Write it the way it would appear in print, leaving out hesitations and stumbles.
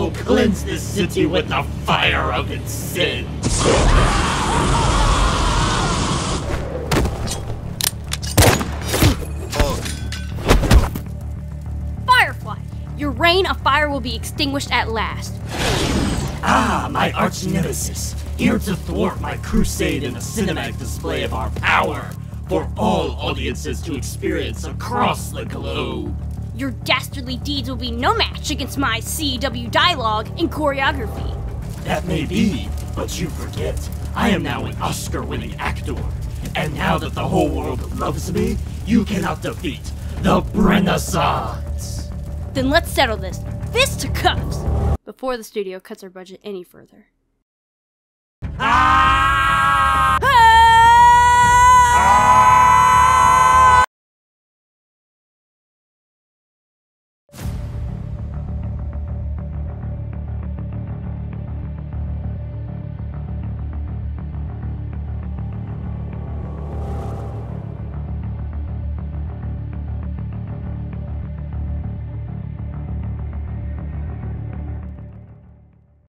will cleanse this city with the fire of its sin. Firefly, your reign of fire will be extinguished at last. Ah, my arch nemesis, here to thwart my crusade in a cinematic display of our power for all audiences to experience across the globe. Your dastardly deeds will be no match against my CW dialogue and choreography. That may be, but you forget, I am now an Oscar-winning actor. And now that the whole world loves me, you cannot defeat the Renaissance. Then let's settle this, fist to cuffs, before the studio cuts our budget any further.